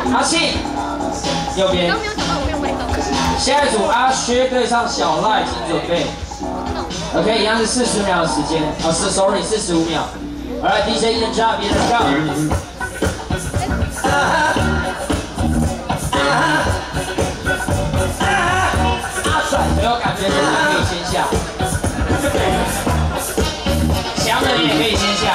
阿信，右边。下一组阿薛对上小赖，请准备。OK， 一样是40秒的时间。哦，是 ，sorry，45秒。Alright, DJ Ian Job, Ian Job. 没有感觉的人可以先下，强的人也可以先下。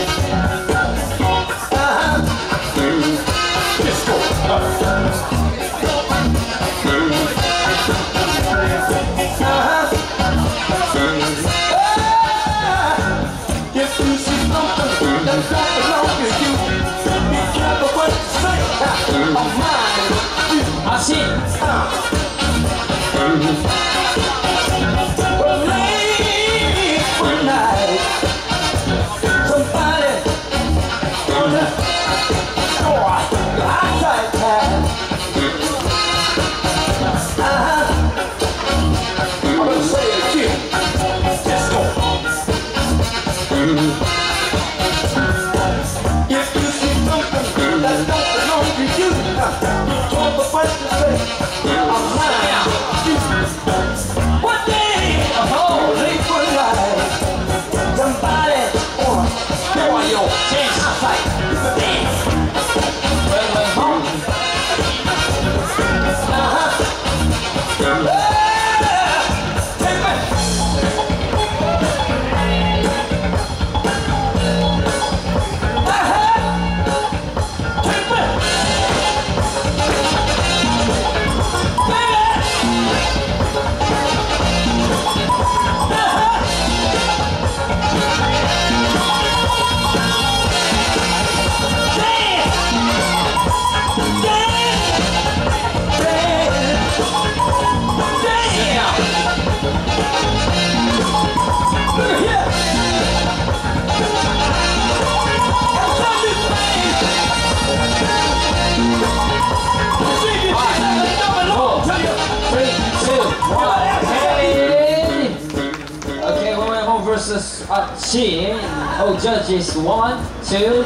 阿信。Versus Asin. Oh, judges 1, 2,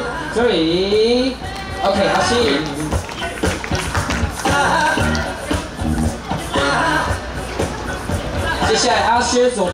3. Okay, Asin. 接下来阿薛总。